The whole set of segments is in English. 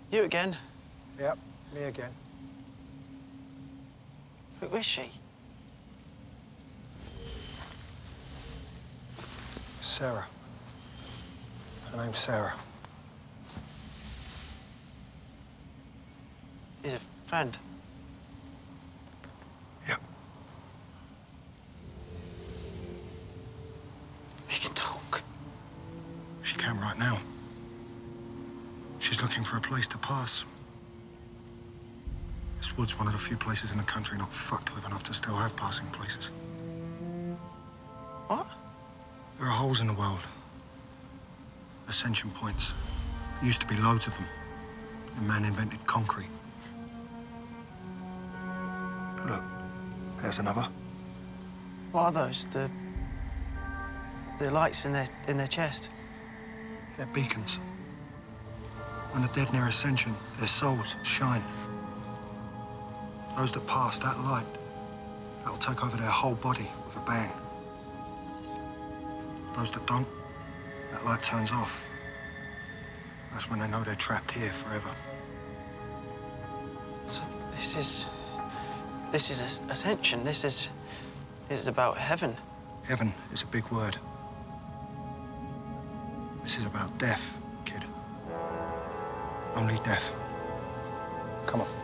You again? Yep, me again. Who is she? Sarah. Her name's Sarah. She's a friend. Yep. She can talk. She can right now. She's looking for a place to pass. This wood's one of the few places in the country not fucked with enough to still have passing places. What? There are holes in the world. Ascension points. There used to be loads of them. And man invented concrete. Look, there's another. What are those? The lights in their chest? They're beacons. When the dead near Ascension, their souls shine. Those that pass that light, that'll take over their whole body with a bang. Those that don't, that light turns off. That's when they know they're trapped here forever. So this is Ascension. This is about heaven. Heaven is a big word. This is about death, kid. Only death. Come on.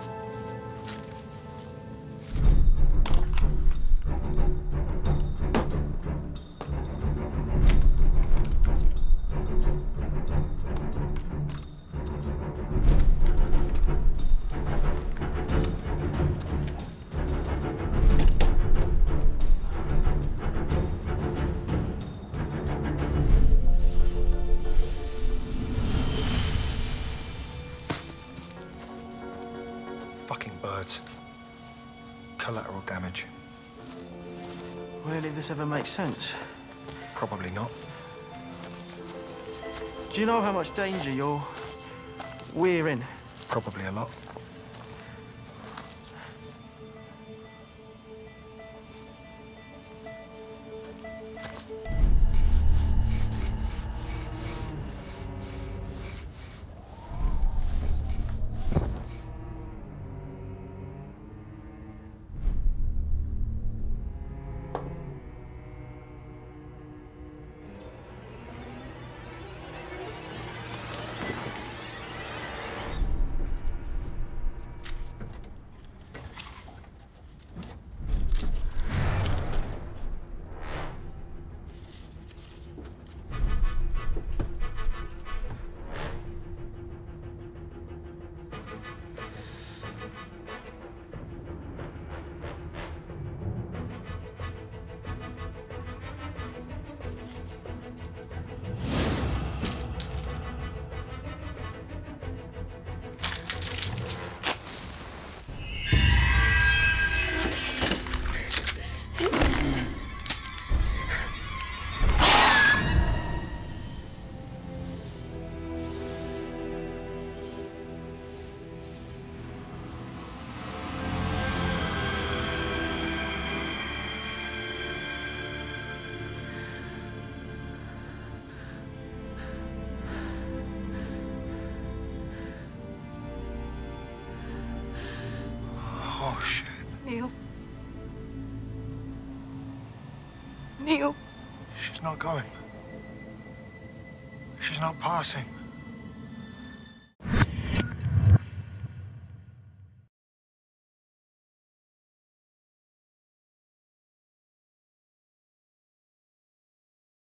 Fucking birds. Collateral damage. Will any of this ever make sense? Probably not. Do you know how much danger we're in? Probably a lot. Oh, shit. Neil. Neil. She's not going. She's not passing.